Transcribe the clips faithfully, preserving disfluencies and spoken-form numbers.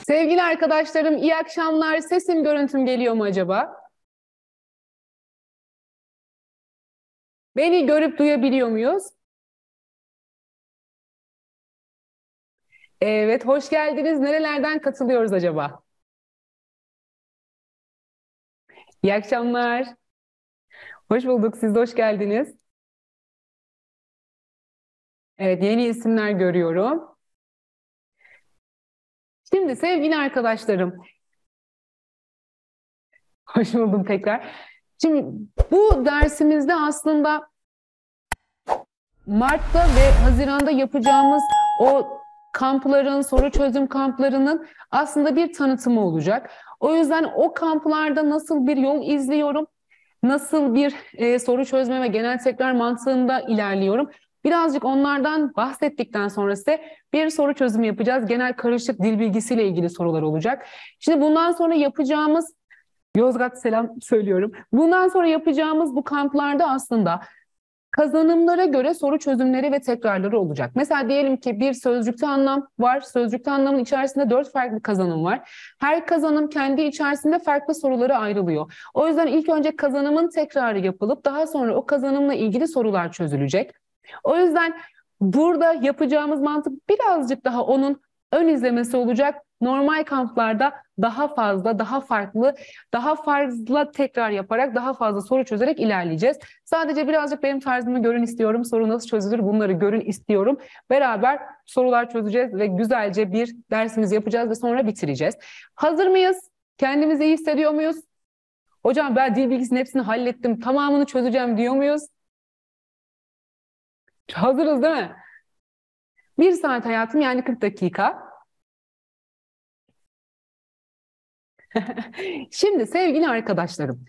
Sevgili arkadaşlarım, iyi akşamlar. Sesim, görüntüm geliyor mu acaba? Beni görüp duyabiliyor muyuz? Evet, hoş geldiniz. Nerelerden katılıyoruz acaba? İyi akşamlar. Hoş bulduk. Siz de hoş geldiniz. Evet, yeni isimler görüyorum. Şimdi sevgili arkadaşlarım, hoş buldum tekrar. Şimdi bu dersimizde aslında Mart'ta ve Haziran'da yapacağımız o kampların, soru çözüm kamplarının aslında bir tanıtımı olacak. O yüzden o kamplarda nasıl bir yol izliyorum, nasıl bir e, soru çözme ve genel tekrar mantığında ilerliyorum. Birazcık onlardan bahsettikten sonra size bir soru çözümü yapacağız. Genel karışık dil bilgisiyle ilgili sorular olacak. Şimdi bundan sonra yapacağımız, Yozgat selam söylüyorum. Bundan sonra yapacağımız bu kamplarda aslında kazanımlara göre soru çözümleri ve tekrarları olacak. Mesela diyelim ki bir sözcükte anlam var. Sözcükte anlamın içerisinde dört farklı kazanım var. Her kazanım kendi içerisinde farklı sorulara ayrılıyor. O yüzden ilk önce kazanımın tekrarı yapılıp daha sonra o kazanımla ilgili sorular çözülecek. O yüzden burada yapacağımız mantık birazcık daha onun ön izlemesi olacak. Normal kamplarda daha fazla, daha farklı, daha fazla tekrar yaparak, daha fazla soru çözerek ilerleyeceğiz. Sadece birazcık benim tarzımı görün istiyorum. Soru nasıl çözülür bunları görün istiyorum. Beraber sorular çözeceğiz ve güzelce bir dersimizi yapacağız ve sonra bitireceğiz. Hazır mıyız? Kendimizi iyi hissediyor muyuz? Hocam ben dil bilgisinin hepsini hallettim, tamamını çözeceğim diyor muyuz? Hazırız değil mi? Bir saat hayatım, yani kırk dakika. Şimdi sevgili arkadaşlarım,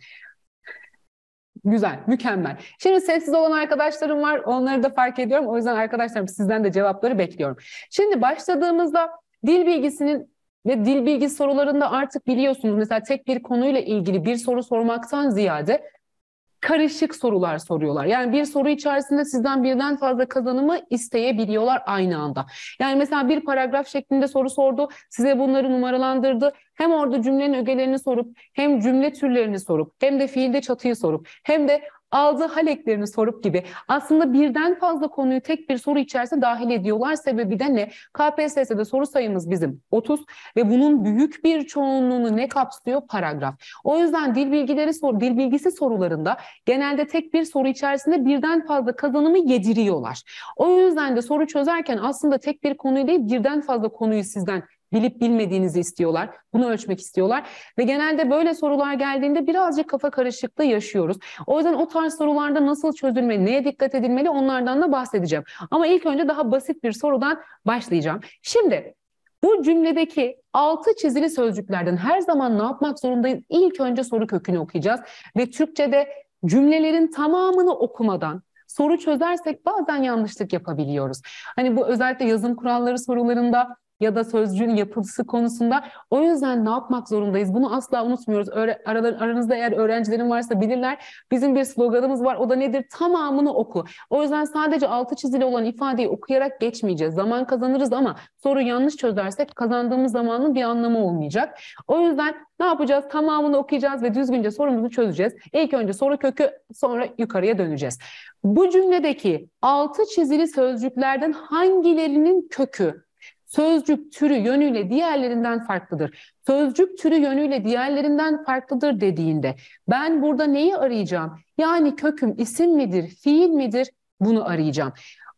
güzel, mükemmel. Şimdi sessiz olan arkadaşlarım var, onları da fark ediyorum. O yüzden arkadaşlarım sizden de cevapları bekliyorum. Şimdi başladığımızda dil bilgisinin ve dil bilgisi sorularında artık biliyorsunuz mesela tek bir konuyla ilgili bir soru sormaktan ziyade karışık sorular soruyorlar. Yani bir soru içerisinde sizden birden fazla kazanımı isteyebiliyorlar aynı anda. Yani mesela bir paragraf şeklinde soru sordu, size bunları numaralandırdı. Hem orada cümlenin ögelerini sorup, hem cümle türlerini sorup, hem de fiilde çatıyı sorup, hem de aldığı hal eklerini sorup gibi. Aslında birden fazla konuyu tek bir soru içerisine dahil ediyorlar. Sebebi de ne? K P S S'de soru sayımız bizim otuz ve bunun büyük bir çoğunluğunu ne kapsıyor? Paragraf. O yüzden dil bilgileri sor, dil bilgisi sorularında genelde tek bir soru içerisinde birden fazla kazanımı yediriyorlar. O yüzden de soru çözerken aslında tek bir konuyu değil birden fazla konuyu sizden bilip bilmediğinizi istiyorlar. Bunu ölçmek istiyorlar. Ve genelde böyle sorular geldiğinde birazcık kafa karışıklığı yaşıyoruz. O yüzden o tarz sorularda nasıl çözülmeli, neye dikkat edilmeli onlardan da bahsedeceğim. Ama ilk önce daha basit bir sorudan başlayacağım. Şimdi bu cümledeki altı çizili sözcüklerden her zaman ne yapmak zorundayız? İlk önce soru kökünü okuyacağız. Ve Türkçe'de cümlelerin tamamını okumadan soru çözersek bazen yanlışlık yapabiliyoruz. Hani bu özellikle yazım kuralları sorularında ya da sözcüğün yapısı konusunda. O yüzden ne yapmak zorundayız? Bunu asla unutmuyoruz. Öğre, aralar, aranızda eğer öğrencilerin varsa bilirler. Bizim bir sloganımız var. O da nedir? Tamamını oku. O yüzden sadece altı çizili olan ifadeyi okuyarak geçmeyeceğiz. Zaman kazanırız ama soru yanlış çözersek kazandığımız zamanın bir anlamı olmayacak. O yüzden ne yapacağız? Tamamını okuyacağız ve düzgünce sorumuzu çözeceğiz. İlk önce soru kökü, sonra yukarıya döneceğiz. Bu cümledeki altı çizili sözcüklerden hangilerinin kökü sözcük türü yönüyle diğerlerinden farklıdır? Sözcük türü yönüyle diğerlerinden farklıdır dediğinde ben burada neyi arayacağım? Yani köküm isim midir, fiil midir? Bunu arayacağım.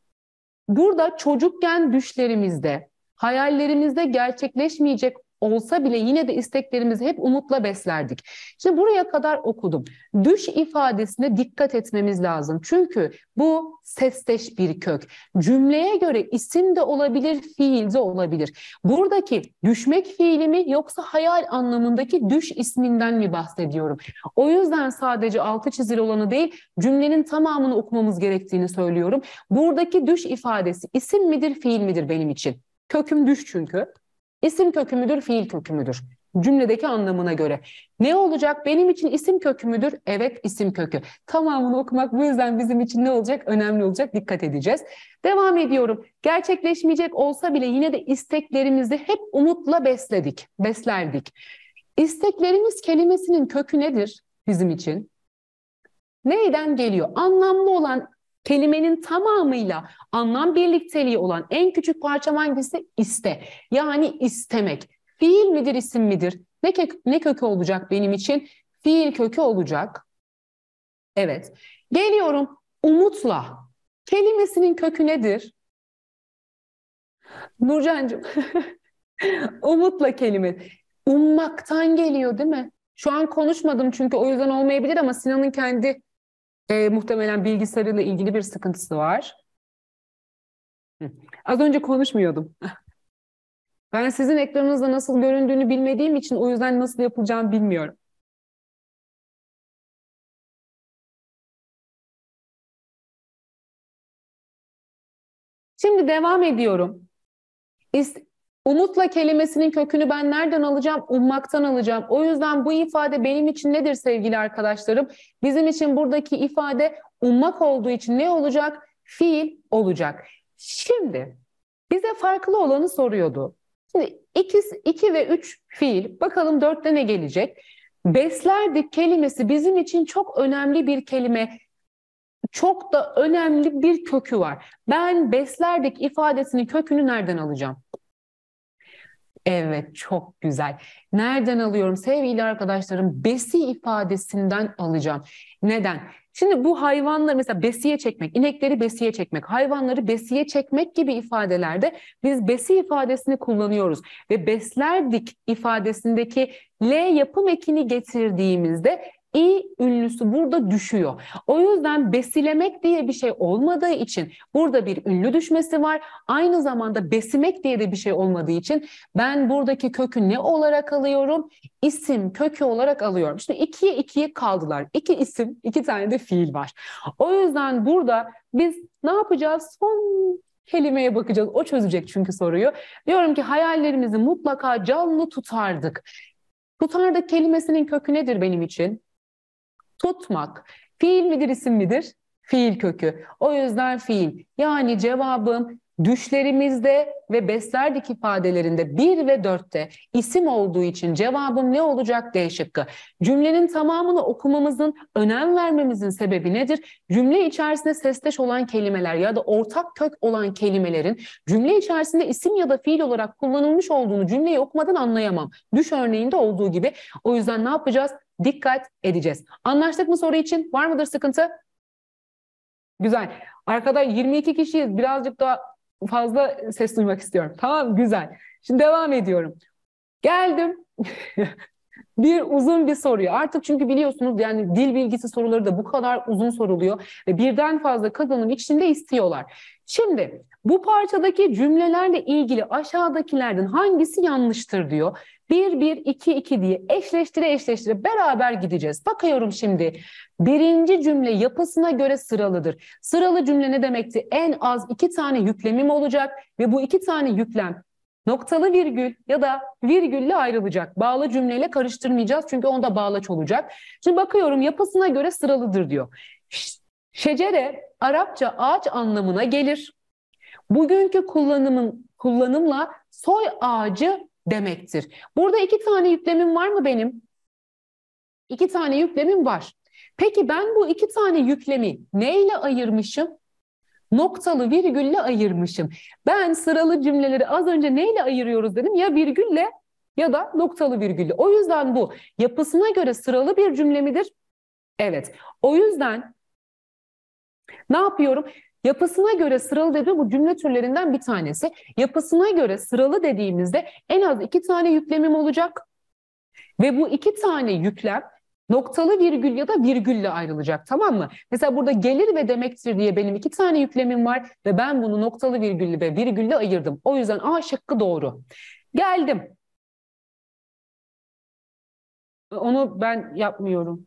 Burada çocukken düşlerimizde, hayallerimizde gerçekleşmeyecek olsa bile yine de isteklerimizi hep umutla beslerdik. Şimdi buraya kadar okudum. Düş ifadesine dikkat etmemiz lazım. Çünkü bu sesteş bir kök. Cümleye göre isim de olabilir, fiil de olabilir. Buradaki düşmek fiili mi yoksa hayal anlamındaki düş isminden mi bahsediyorum? O yüzden sadece altı çizili olanı değil, cümlenin tamamını okumamız gerektiğini söylüyorum. Buradaki düş ifadesi isim midir, fiil midir benim için? Köküm düş çünkü. İsim kökü müdür, fiil kökü müdür? Cümledeki anlamına göre. Ne olacak? Benim için isim kökü müdür? Evet, isim kökü. Tamamını okumak bu yüzden bizim için ne olacak? Önemli olacak. Dikkat edeceğiz. Devam ediyorum. Gerçekleşmeyecek olsa bile yine de isteklerimizi hep umutla besledik, beslerdik. İsteklerimiz kelimesinin kökü nedir bizim için? Neyden geliyor? Anlamlı olan kelimenin tamamıyla anlam birlikteliği olan en küçük parça hangisi? İste. Yani istemek. Fiil midir, isim midir? Ne, kök, ne kökü olacak benim için? Fiil kökü olacak. Evet. Geliyorum umutla. Kelimesinin kökü nedir? Nurcancığım. Umutla kelime. Ummaktan geliyor değil mi? Şu an konuşmadım çünkü o yüzden olmayabilir ama Sinan'ın kendi e, muhtemelen bilgisayarıyla ilgili bir sıkıntısı var. Hı. Az önce konuşmuyordum. Ben sizin ekranınızda nasıl göründüğünü bilmediğim için o yüzden nasıl yapılacağını bilmiyorum. Şimdi devam ediyorum. İst- Umutla kelimesinin kökünü ben nereden alacağım? Ummaktan alacağım. O yüzden bu ifade benim için nedir sevgili arkadaşlarım? Bizim için buradaki ifade ummak olduğu için ne olacak? Fiil olacak. Şimdi bize farklı olanı soruyordu. Şimdi iki, iki ve üç fiil. Bakalım dörtte ne gelecek? Beslerdik kelimesi bizim için çok önemli bir kelime. Çok da önemli bir kökü var. Ben beslerdik ifadesinin kökünü nereden alacağım? Evet, çok güzel. Nereden alıyorum sevgili arkadaşlarım? Besi ifadesinden alacağım. Neden? Şimdi bu hayvanları mesela besiye çekmek, inekleri besiye çekmek, hayvanları besiye çekmek gibi ifadelerde biz besi ifadesini kullanıyoruz. Ve beslerdik ifadesindeki L yapım ekini getirdiğimizde İ ünlüsü burada düşüyor. O yüzden besilemek diye bir şey olmadığı için burada bir ünlü düşmesi var. Aynı zamanda besimek diye de bir şey olmadığı için ben buradaki kökü ne olarak alıyorum? İsim kökü olarak alıyorum. Şimdi ikiye ikiye kaldılar. İki isim, iki tane de fiil var. O yüzden burada biz ne yapacağız? Son kelimeye bakacağız. O çözecek çünkü soruyu. Diyorum ki hayallerimizi mutlaka canlı tutardık. Tutardık kelimesinin kökü nedir benim için? Tutmak. Fiil midir, isim midir? Fiil kökü. O yüzden fiil. Yani cevabım düşlerimizde ve beslerdik ifadelerinde bir ve dörtte isim olduğu için cevabım ne olacak? D şıkkı. Cümlenin tamamını okumamızın, önem vermemizin sebebi nedir? Cümle içerisinde sesteş olan kelimeler ya da ortak kök olan kelimelerin cümle içerisinde isim ya da fiil olarak kullanılmış olduğunu cümleyi okumadan anlayamam. Düş örneğinde olduğu gibi. O yüzden ne yapacağız? Dikkat edeceğiz. Anlaştık mı soru için? Var mıdır sıkıntı? Güzel. Arkada yirmi iki kişiyiz. Birazcık daha fazla ses duymak istiyorum. Tamam, güzel. Şimdi devam ediyorum. Geldim. Bir uzun bir soruyu. Artık çünkü biliyorsunuz yani dil bilgisi soruları da bu kadar uzun soruluyor ve birden fazla kazanım içinde istiyorlar. Şimdi bu parçadaki cümlelerle ilgili aşağıdakilerden hangisi yanlıştır diyor. Bir, bir, iki, iki diye eşleştire eşleştire beraber gideceğiz. Bakıyorum şimdi. Birinci cümle yapısına göre sıralıdır. Sıralı cümle ne demekti? En az iki tane yüklemim olacak ve bu iki tane yüklem noktalı virgül ya da virgülle ayrılacak. Bağlı cümleyle karıştırmayacağız çünkü onda bağlaç olacak. Şimdi bakıyorum yapısına göre sıralıdır diyor. Şecere Arapça ağaç anlamına gelir. Bugünkü kullanımın kullanımla soy ağacı demektir. Burada iki tane yüklemim var mı benim? İki tane yüklemim var. Peki ben bu iki tane yüklemi neyle ayırmışım? Noktalı virgülle ayırmışım. Ben sıralı cümleleri az önce neyle ayırıyoruz dedim? Ya virgülle ya da noktalı virgülle. O yüzden bu yapısına göre sıralı bir cümle midir? Evet. O yüzden ne yapıyorum? Yapısına göre sıralı dediğim bu cümle türlerinden bir tanesi. Yapısına göre sıralı dediğimizde en az iki tane yüklemim olacak. Ve bu iki tane yüklem noktalı virgül ya da virgülle ayrılacak, tamam mı? Mesela burada gelir ve demektir diye benim iki tane yüklemim var ve ben bunu noktalı virgülle ve virgülle ayırdım. O yüzden A şıkkı doğru. Geldim. Onu ben yapmıyorum.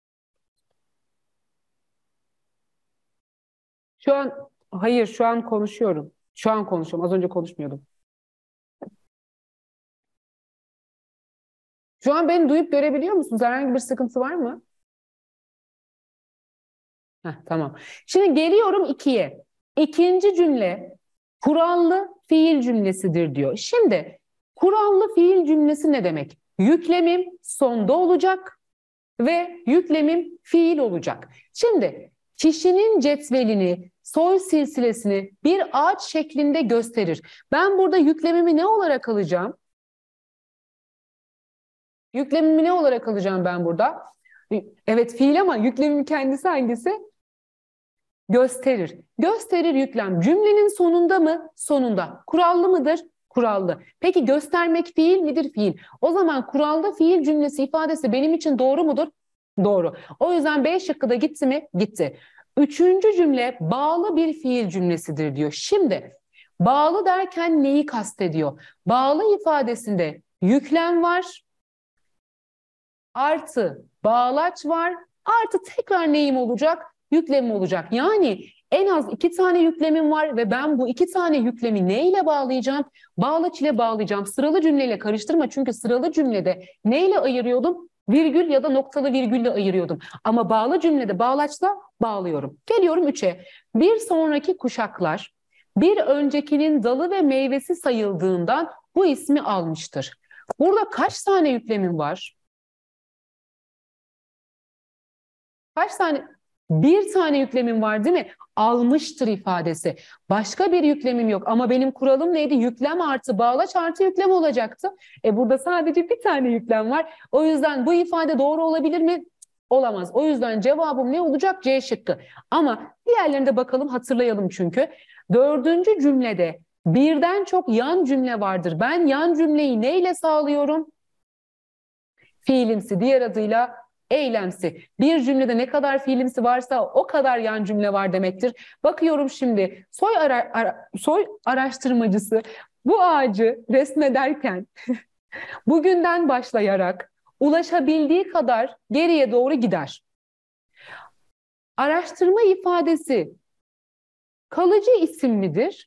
Şu an hayır, şu an konuşuyorum. Şu an konuşuyorum. Az önce konuşmuyordum. Şu an beni duyup görebiliyor musunuz? Herhangi bir sıkıntı var mı? Heh, tamam. Şimdi geliyorum ikiye. İkinci cümle kurallı fiil cümlesidir diyor. Şimdi kurallı fiil cümlesi ne demek? Yüklemim sonda olacak ve yüklemim fiil olacak. Şimdi kişinin cetvelini, soy silsilesini bir ağaç şeklinde gösterir. Ben burada yüklemimi ne olarak alacağım? Yüklemimi ne olarak alacağım ben burada? Evet, fiil ama yüklemin kendisi hangisi? Gösterir. Gösterir yüklem. Cümlenin sonunda mı? Sonunda. Kurallı mıdır? Kurallı. Peki göstermek fiil midir? Fiil. O zaman kurallı fiil cümlesi ifadesi benim için doğru mudur? Doğru. O yüzden B şıkkı da gitti mi? Gitti. Üçüncü cümle bağlı bir fiil cümlesidir diyor. Şimdi bağlı derken neyi kastediyor? Bağlı ifadesinde yüklem var, artı bağlaç var, artı tekrar neyim olacak? Yüklemim olacak. Yani en az iki tane yüklemim var ve ben bu iki tane yüklemi neyle bağlayacağım? Bağlaç ile bağlayacağım. Sıralı cümleyle karıştırma, çünkü sıralı cümlede neyle ayırıyordum? Virgül ya da noktalı virgülle ayırıyordum. Ama bağlı cümlede bağlaçla bağlıyorum. Geliyorum üçe. Bir sonraki kuşaklar bir öncekinin dalı ve meyvesi sayıldığından bu ismi almıştır. Burada kaç tane yüklemim var? Kaç tane? Bir tane yüklemim var değil mi? Almıştır ifadesi. Başka bir yüklemim yok. Ama benim kuralım neydi? Yüklem artı bağlaç artı yüklem olacaktı. E burada sadece bir tane yüklem var. O yüzden bu ifade doğru olabilir mi? Olamaz. O yüzden cevabım ne olacak? C şıkkı. Ama diğerlerine bakalım, hatırlayalım çünkü. Dördüncü cümlede birden çok yan cümle vardır. Ben yan cümleyi neyle sağlıyorum? Fiilimsi, diğer adıyla eylemsi. Bir cümlede ne kadar fiilimsi varsa o kadar yan cümle var demektir. Bakıyorum şimdi, soy, ara, ara, soy araştırmacısı bu ağacı resmederken bugünden başlayarak ulaşabildiği kadar geriye doğru gider. Araştırma ifadesi kalıcı isim midir?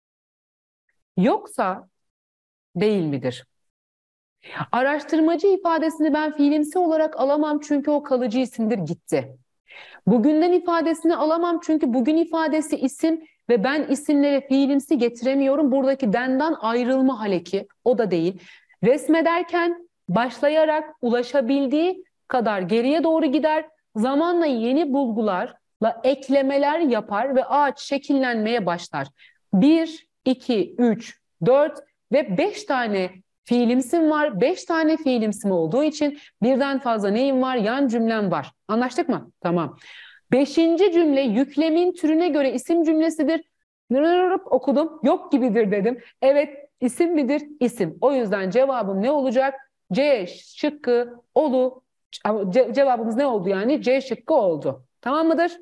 Yoksa değil midir? Araştırmacı ifadesini ben fiilimsi olarak alamam, çünkü o kalıcı isimdir, gitti. Bugünden ifadesini alamam, çünkü bugün ifadesi isim ve ben isimlere fiilimsi getiremiyorum. Buradaki denden ayrılma haleki, o da değil. Resmederken başlayarak ulaşabildiği kadar geriye doğru gider. Zamanla yeni bulgularla eklemeler yapar ve ağaç şekillenmeye başlar. Bir, iki, üç, dört ve beş tane fiilimsim var. Beş tane fiilimsim olduğu için birden fazla neyim var? Yan cümlem var. Anlaştık mı? Tamam. Beşinci cümle yüklemin türüne göre isim cümlesidir. Nırırırıp okudum. Yok gibidir dedim. Evet, isim midir? İsim. O yüzden cevabım ne olacak? C şıkkı olu. Ce cevabımız ne oldu yani? C şıkkı oldu. Tamam mıdır?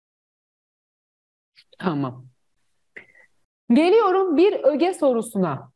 Tamam. Geliyorum bir öge sorusuna.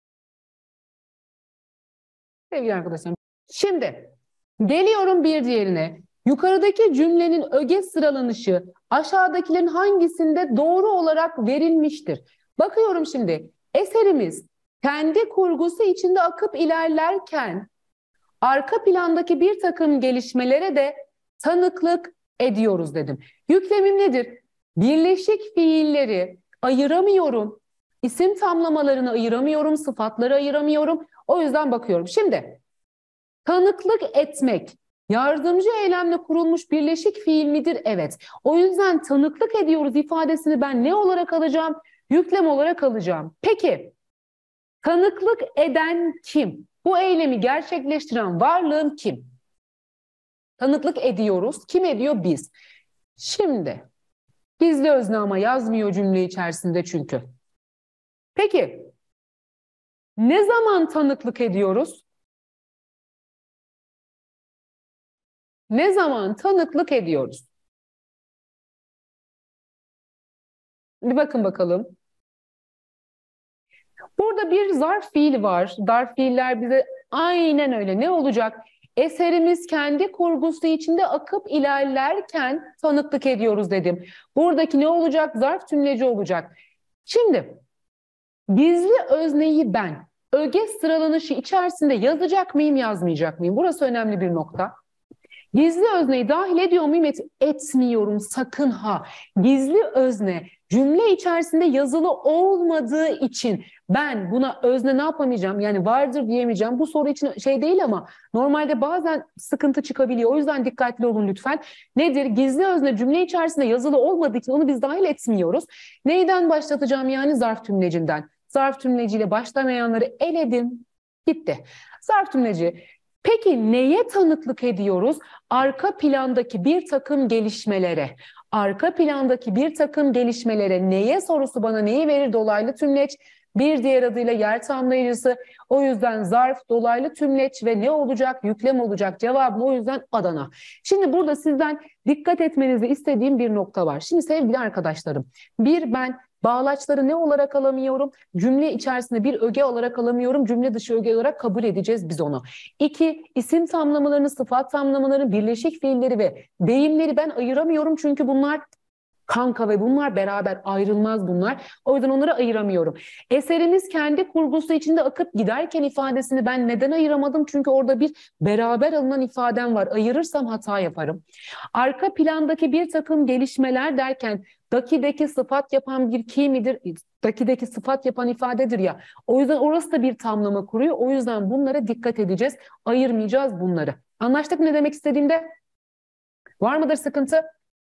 Sevgili arkadaşlarım. Şimdi geliyorum bir diğerine. Yukarıdaki cümlenin öge sıralanışı aşağıdakilerin hangisinde doğru olarak verilmiştir? Bakıyorum şimdi. Eserimiz kendi kurgusu içinde akıp ilerlerken arka plandaki bir takım gelişmelere de tanıklık ediyoruz dedim. Yüklemim nedir? Birleşik fiilleri ayıramıyorum. İsim tamlamalarını ayıramıyorum, sıfatları ayıramıyorum. O yüzden bakıyorum. Şimdi tanıklık etmek yardımcı eylemle kurulmuş birleşik fiil midir? Evet. O yüzden tanıklık ediyoruz ifadesini ben ne olarak alacağım? Yüklem olarak alacağım. Peki tanıklık eden kim? Bu eylemi gerçekleştiren varlığın kim? Tanıklık ediyoruz. Kim ediyor? Biz. Şimdi gizli özne ama yazmıyor cümle içerisinde çünkü. Peki ne zaman tanıklık ediyoruz? Ne zaman tanıklık ediyoruz? Bir bakın bakalım. Burada bir zarf fiili var. Zarf fiiller bize aynen öyle. Ne olacak? Eserimiz kendi kurgusu içinde akıp ilerlerken tanıklık ediyoruz dedim. Buradaki ne olacak? Zarf tümleci olacak. Şimdi gizli özneyi ben Öge sıralanışı içerisinde yazacak mıyım, yazmayacak mıyım? Burası önemli bir nokta. Gizli özneyi dahil ediyor muyum? Et, etmiyorum sakın ha. Gizli özne cümle içerisinde yazılı olmadığı için ben buna özne ne yapamayacağım? Yani vardır diyemeyeceğim. Bu soru için şey değil ama normalde bazen sıkıntı çıkabiliyor. O yüzden dikkatli olun lütfen. Nedir? Gizli özne cümle içerisinde yazılı olmadığı için onu biz dahil etmiyoruz. Neyden başlatacağım yani? Zarf tümlecinden. Zarf tümleciyle başlamayanları eledim. Gitti. Zarf tümleci. Peki neye tanıklık ediyoruz? Arka plandaki bir takım gelişmelere. Arka plandaki bir takım gelişmelere neye sorusu bana neyi verir? Dolaylı tümleç. Bir diğer adıyla yer tamlayıcısı. O yüzden zarf, dolaylı tümleç ve ne olacak? Yüklem olacak. Cevabım o yüzden Adana. Şimdi burada sizden dikkat etmenizi istediğim bir nokta var. Şimdi sevgili arkadaşlarım, bir ben bağlaçları ne olarak alamıyorum? Cümle içerisinde bir öge olarak alamıyorum. Cümle dışı öge olarak kabul edeceğiz biz onu. İki, isim tamlamalarını, sıfat tamlamalarını, birleşik fiilleri ve deyimleri ben ayıramıyorum. Çünkü bunlar kanka ve bunlar beraber, ayrılmaz bunlar. O yüzden onları ayıramıyorum. Eserimiz kendi kurgusu içinde akıp giderken ifadesini ben neden ayıramadım? Çünkü orada bir beraber alınan ifadem var. Ayırırsam hata yaparım. Arka plandaki bir takım gelişmeler derken dakideki sıfat yapan bir ki midir? Dakideki sıfat yapan ifadedir ya. O yüzden orası da bir tamlama kuruyor. O yüzden bunlara dikkat edeceğiz. Ayırmayacağız bunları. Anlaştık mı ne demek istediğimde? Var mıdır sıkıntı?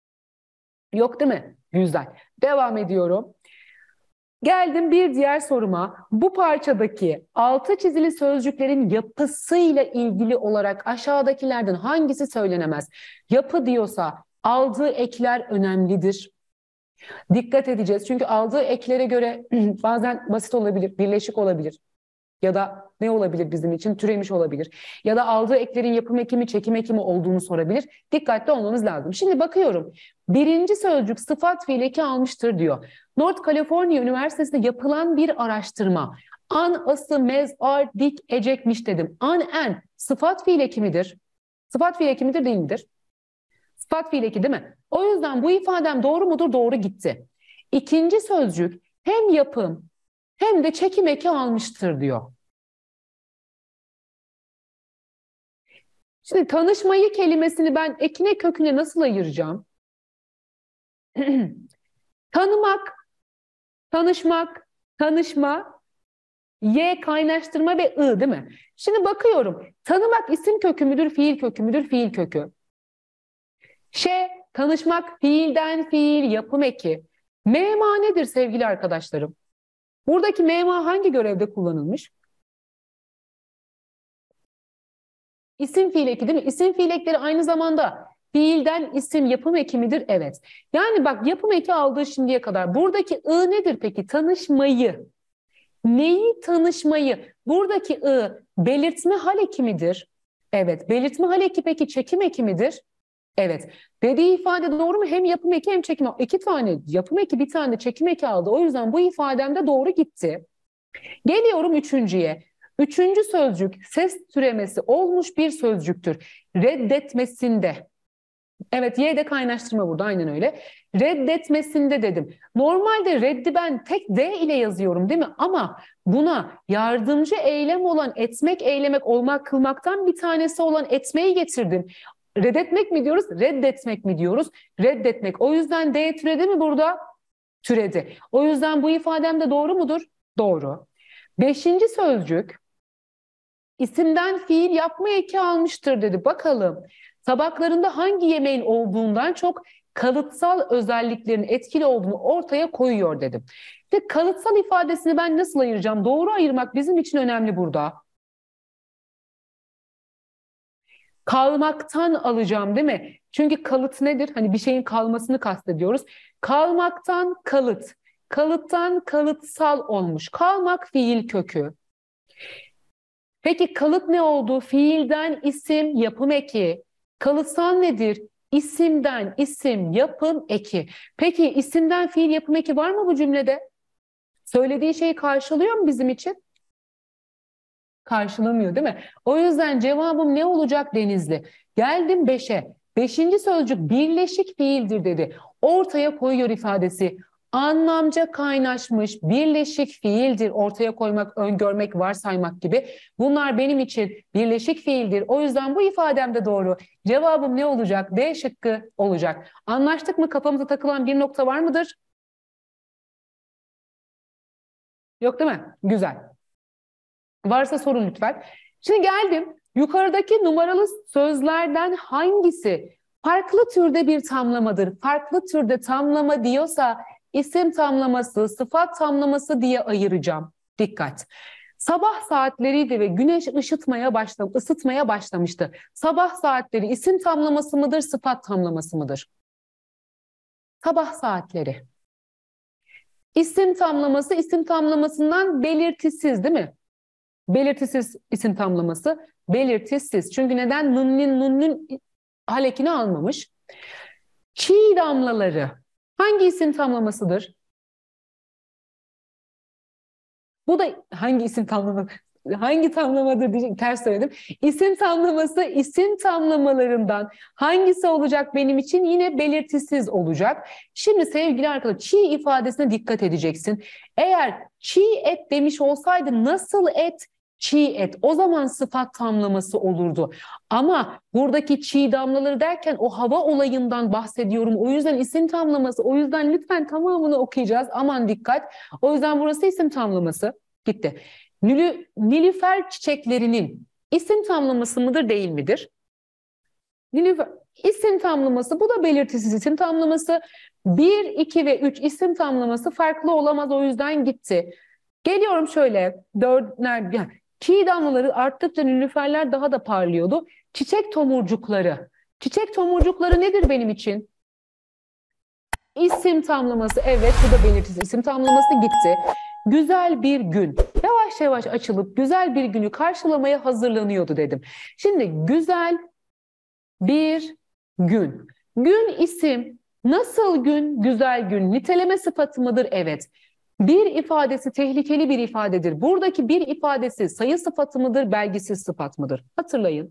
Yok değil mi? Güzel. Devam ediyorum. Geldim bir diğer soruma. Bu parçadaki altı çizili sözcüklerin yapısıyla ilgili olarak aşağıdakilerden hangisi söylenemez? Yapı diyorsa aldığı ekler önemlidir. Dikkat edeceğiz. Çünkü aldığı eklere göre bazen basit olabilir, birleşik olabilir. Ya da ne olabilir bizim için? Türemiş olabilir. Ya da aldığı eklerin yapım eki mi, çekim eki mi olduğunu sorabilir. Dikkatli olmamız lazım. Şimdi bakıyorum. Birinci sözcük sıfat fiil eki almıştır diyor. North California Üniversitesi'nde yapılan bir araştırma. An, ası, mez, ar, dik, ecekmiş dedim. An, en sıfat fiil eki midir? Sıfat fiil eki midir, değil midir? Sıfat fiil eki değil mi? O yüzden bu ifadem doğru mudur? Doğru gitti. İkinci sözcük hem yapım hem de çekim eki almıştır diyor. Şimdi tanışmayı kelimesini ben ekine köküne nasıl ayıracağım? Tanımak, tanışmak, tanışma, y kaynaştırma ve ı değil mi? Şimdi bakıyorum. Tanımak isim kökü müdür, fiil kökü müdür, fiil kökü. Ş, tanışmak fiilden fiil, yapım eki. Mema nedir sevgili arkadaşlarım? Buradaki mema hangi görevde kullanılmış? İsim fiil eki değil mi? İsim fiil ekleri aynı zamanda fiilden isim yapım eki midir? Evet. Yani bak yapım eki aldığı şimdiye kadar. Buradaki ı nedir peki? Tanışmayı. Neyi tanışmayı? Buradaki ı belirtme hal eki midir? Evet. Belirtme hal eki peki çekim eki midir? Evet. Dediği ifade doğru mu? Hem yapım eki hem çekim eki. İki tane yapım eki, bir tane çekim eki aldı. O yüzden bu ifademde doğru gitti. Geliyorum üçüncüye. Üçüncü sözcük ses türemesi olmuş bir sözcüktür. Reddetmesinde. Evet, y'de kaynaştırma burada, aynen öyle. Reddetmesinde dedim. Normalde reddi ben tek d ile yazıyorum değil mi? Ama buna yardımcı eylem olan etmek, eylemek, olmak, kılmaktan bir tanesi olan etmeyi getirdim. Reddetmek mi diyoruz? Reddetmek mi diyoruz? Reddetmek. O yüzden d türedi mi burada? Türedi. O yüzden bu ifadem de doğru mudur? Doğru. Beşinci sözcük isimden fiil yapma eki almıştır dedi. Bakalım tabaklarında hangi yemeğin olduğundan çok kalıtsal özelliklerin etkili olduğunu ortaya koyuyor dedim. Ve kalıtsal ifadesini ben nasıl ayıracağım? Doğru ayırmak bizim için önemli burada. Kalmaktan alacağım değil mi? Çünkü kalıt nedir? Hani bir şeyin kalmasını kastediyoruz. Kalmaktan kalıt. Kalıttan kalıtsal olmuş. Kalmak fiil kökü. Peki kalıt ne oldu? Fiilden isim, yapım eki. Kalıtsal nedir? İsimden isim, yapım eki. Peki isimden fiil, yapım eki var mı bu cümlede? Söylediği şeyi karşılıyor mu bizim için? Karşılamıyor değil mi? O yüzden cevabım ne olacak Denizli? Geldim beşe. Beşinci sözcük birleşik fiildir dedi. Ortaya koyuyor ifadesi. anlamca kaynaşmış, birleşik fiildir. Ortaya koymak, öngörmek, varsaymak gibi. Bunlar benim için birleşik fiildir. O yüzden bu ifadem de doğru. Cevabım ne olacak? D şıkkı olacak. Anlaştık mı? Kafamıza takılan bir nokta var mıdır? Yok değil mi? Güzel. Varsa sorun lütfen. Şimdi geldim. Yukarıdaki numaralı sözlerden hangisi farklı türde bir tamlamadır? Farklı türde tamlama diyorsa isim tamlaması, sıfat tamlaması diye ayıracağım. Dikkat. Sabah saatleriydi ve güneş ışıtmaya başlam ısıtmaya başlamıştı. Sabah saatleri isim tamlaması mıdır, sıfat tamlaması mıdır? Sabah saatleri. İsim tamlaması, isim tamlamasından belirtisiz değil mi? Belirtisiz isim tamlaması. Belirtisiz. Çünkü neden? Nunnin nunnin halekini almamış. Çiğ damlaları. Hangi isim tamlamasıdır? Bu da hangi isim tamlaması? Hangi tamlamadır diyecek, ters söyledim. İsim tamlaması isim tamlamalarından hangisi olacak benim için? Yine belirtisiz olacak. Şimdi sevgili arkadaşlar çiğ ifadesine dikkat edeceksin. Eğer çiğ et demiş olsaydı nasıl et? Çiğ et. O zaman sıfat tamlaması olurdu. Ama buradaki çiğ damlaları derken o hava olayından bahsediyorum. O yüzden isim tamlaması. O yüzden lütfen tamamını okuyacağız. Aman dikkat. O yüzden burası isim tamlaması. Gitti. Nilü, Nilüfer çiçeklerinin isim tamlaması mıdır değil midir? Nilüfer isim tamlaması, bu da belirtisiz isim tamlaması. bir, iki ve üç isim tamlaması farklı olamaz, o yüzden gitti. Geliyorum şöyle dört nerede? Çiğ damlaları arttıkça nilüferler daha da parlıyordu. Çiçek tomurcukları. Çiçek tomurcukları nedir benim için? İsim tamlaması, evet, bu da belirtisiz isim tamlaması, gitti. Güzel bir gün. Yavaş yavaş açılıp güzel bir günü karşılamaya hazırlanıyordu dedim. Şimdi güzel bir gün. Gün isim. Nasıl gün? Güzel gün. Niteleme sıfatı mıdır? Evet. Bir ifadesi tehlikeli bir ifadedir. Buradaki bir ifadesi sayı sıfatı mıdır? Belgisiz sıfat mıdır? Hatırlayın.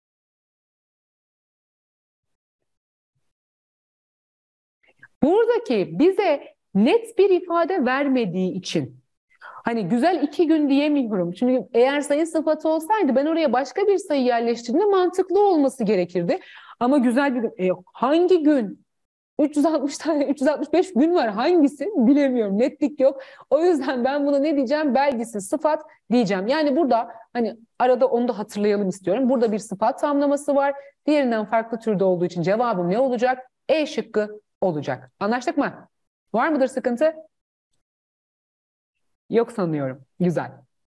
Buradaki bize net bir ifade vermediği için hani güzel iki gün diyemiyorum. Çünkü eğer sayı sıfatı olsaydı ben oraya başka bir sayı yerleştirdiğimde mantıklı olması gerekirdi. Ama güzel bir gün. E, hangi gün? üç yüz altmış tane, üç yüz altmış beş gün var. Hangisi? Bilemiyorum. Netlik yok. O yüzden ben buna ne diyeceğim? Belgisiz sıfat diyeceğim. Yani burada hani arada onu da hatırlayalım istiyorum. Burada bir sıfat tamlaması var. Diğerinden farklı türde olduğu için cevabım ne olacak? E şıkkı olacak. Anlaştık mı? Var mıdır sıkıntı? Yok sanıyorum. Güzel.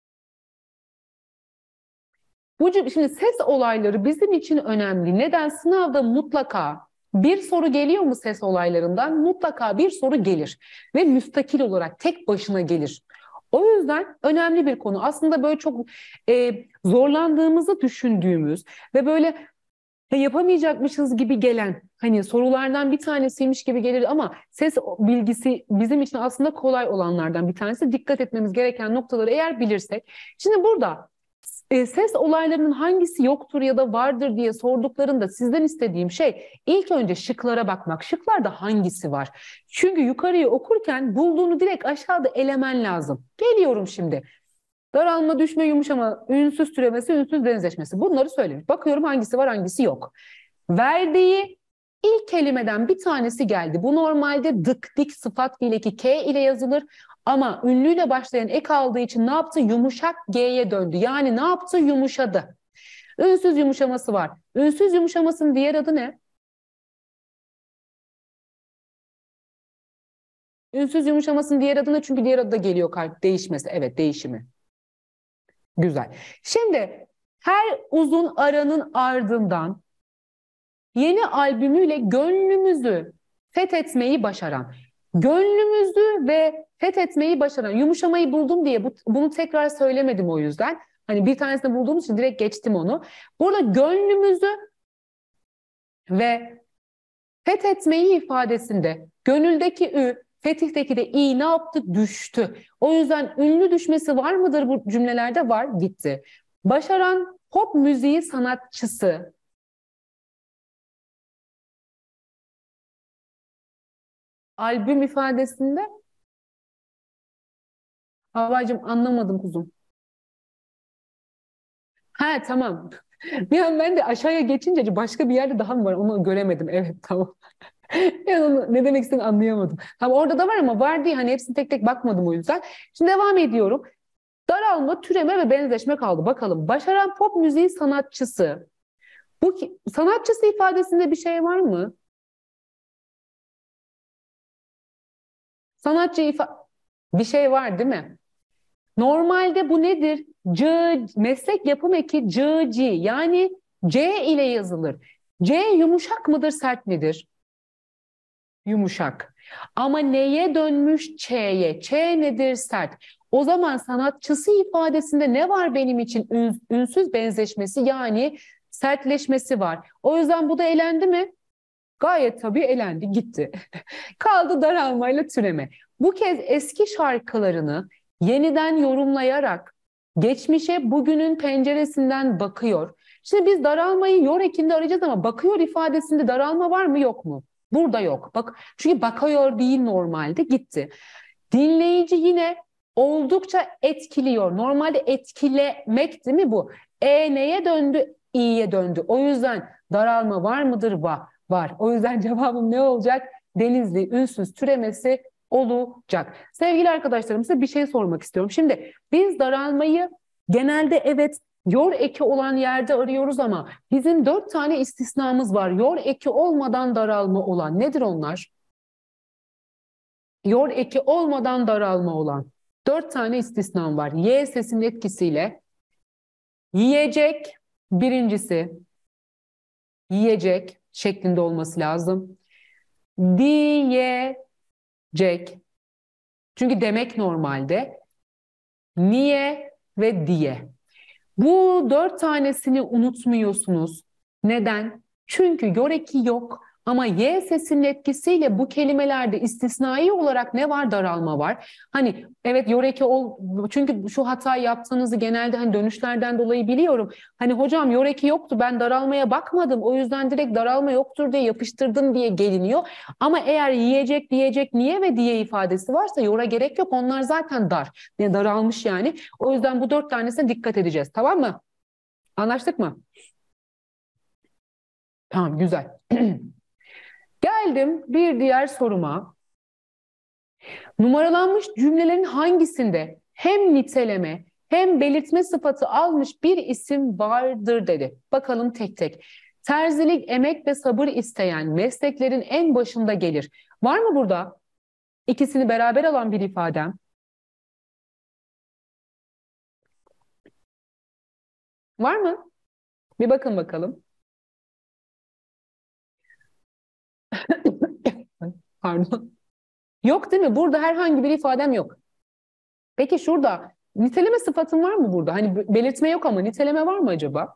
Bu şimdi ses olayları bizim için önemli. Neden? Sınavda mutlaka bir soru geliyor mu ses olaylarından? Mutlaka bir soru gelir ve müstakil olarak tek başına gelir. O yüzden önemli bir konu. Aslında böyle çok e, zorlandığımızı düşündüğümüz ve böyle yapamayacakmışız gibi gelen hani sorulardan bir tanesiymiş gibi gelir ama ses bilgisi bizim için aslında kolay olanlardan bir tanesi. Dikkat etmemiz gereken noktaları eğer bilirsek. Şimdi burada e, ses olaylarının hangisi yoktur ya da vardır diye sorduklarında sizden istediğim şey ilk önce şıklara bakmak. Şıklarda hangisi var? Çünkü yukarıyı okurken bulduğunu direkt aşağıda elemen lazım. Geliyorum şimdi. Daralma, düşme, yumuşama, ünsüz türemesi, ünsüz benzeşmesi. Bunları söylemiş. Bakıyorum hangisi var, hangisi yok. Verdiği ilk kelimeden bir tanesi geldi. Bu normalde dık, dik sıfat fiildeki K ile yazılır. Ama ünlüyle başlayan ek aldığı için ne yaptı? Yumuşak G'ye döndü. Yani ne yaptı? Yumuşadı. Ünsüz yumuşaması var. Ünsüz yumuşamasının diğer adı ne? Ünsüz yumuşamasının diğer adı ne? Çünkü diğer adı da geliyor kalp değişmesi. Evet, değişimi. Güzel. Şimdi her uzun aranın ardından yeni albümüyle gönlümüzü fethetmeyi başaran, gönlümüzü ve fethetmeyi başaran, yumuşamayı buldum diye bu, bunu tekrar söylemedim o yüzden. Hani bir tanesini bulduğum için direkt geçtim onu. Burada gönlümüzü ve fethetmeyi ifadesinde gönüldeki ü, fetihteki de i ne yaptı? Düştü. O yüzden ünlü düşmesi var mıdır bu cümlelerde? Var, gitti. Başaran pop müziği sanatçısı. Albüm ifadesinde Havacığım anlamadım kuzum. Ha tamam. Bir an ben de aşağıya geçince başka bir yerde daha mı var onu göremedim. Evet tamam. Yani onu ne demek istediğini anlayamadım. Tamam orada da var ama var diye hani hepsini tek tek bakmadım o yüzden. Şimdi devam ediyorum. Daralma, türeme ve benzeşme kaldı. Bakalım başaran pop müziği sanatçısı. Bu ki- sanatçısı ifadesinde bir şey var mı? Sanatçı ifa bir şey var değil mi? Normalde bu nedir? C, meslek yapım eki C, C yani C ile yazılır. C yumuşak mıdır, sert midir? Yumuşak. Ama neye dönmüş Ç'ye? Ç nedir? Sert. O zaman sanatçısı ifadesinde ne var benim için? Ün, ünsüz benzeşmesi yani sertleşmesi var. O yüzden bu da elendi mi? Gayet tabii elendi, gitti. Kaldı daralmayla türeme. Bu kez eski şarkılarını yeniden yorumlayarak geçmişe bugünün penceresinden bakıyor. Şimdi biz daralmayı yor ekinde arayacağız ama bakıyor ifadesinde daralma var mı yok mu? Burada yok. Bak, çünkü bakıyor değil normalde gitti. Dinleyici yine oldukça etkiliyor. Normalde etkilemek değil mi bu? E neye döndü? İ'ye döndü. O yüzden daralma var mıdır? Var. Var. O yüzden cevabım ne olacak? Denizli ünsüz türemesi olacak. Sevgili arkadaşlarım size bir şey sormak istiyorum. Şimdi biz daralmayı genelde evet yor eki olan yerde arıyoruz ama bizim dört tane istisnamız var. Yor eki olmadan daralma olan. Nedir onlar? Yor eki olmadan daralma olan. Dört tane istisnam var. Y sesinin etkisiyle yiyecek birincisi yiyecek şeklinde olması lazım. Diyecek. Çünkü demek normalde. Niye ve diye. Bu dört tanesini unutmuyorsunuz. Neden? Çünkü yoreki yok ama y sesinin etkisiyle bu kelimelerde istisnai olarak ne var? Daralma var. Hani evet yoreki ol çünkü şu hatayı yaptığınızı genelde hani dönüşlerden dolayı biliyorum. Hani hocam yoreki yoktu ben daralmaya bakmadım o yüzden direkt daralma yoktur diye yapıştırdım diye geliniyor. Ama eğer yiyecek diyecek niye ve diye ifadesi varsa yora gerek yok onlar zaten dar. Yani daralmış yani. O yüzden bu dört tanesine dikkat edeceğiz. Tamam mı? Anlaştık mı? Tamam, güzel. Geldim bir diğer soruma. Numaralanmış cümlelerin hangisinde hem niteleme hem belirtme sıfatı almış bir isim vardır dedi. Bakalım tek tek. Terzilik, emek ve sabır isteyen mesleklerin en başında gelir. Var mı burada ikisini beraber alan bir ifadem? Var mı? Bir bakın bakalım. Pardon. Yok değil mi? Burada herhangi bir ifadem yok. Peki şurada niteleme sıfatın var mı burada? Hani belirtme yok ama niteleme var mı acaba?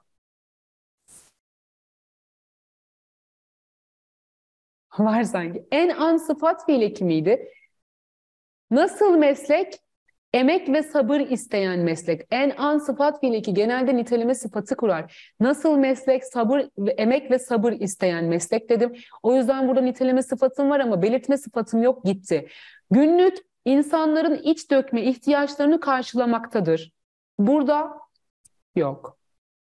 Var sanki. En an sıfat fiil ekimiydi. Nasıl meslek? Emek ve sabır isteyen meslek. En an sıfat fiil eki genelde niteleme sıfatı kurar. Nasıl meslek? Sabır, emek ve sabır isteyen meslek dedim. O yüzden burada niteleme sıfatım var ama belirtme sıfatım yok gitti. Günlük insanların iç dökme ihtiyaçlarını karşılamaktadır. Burada yok.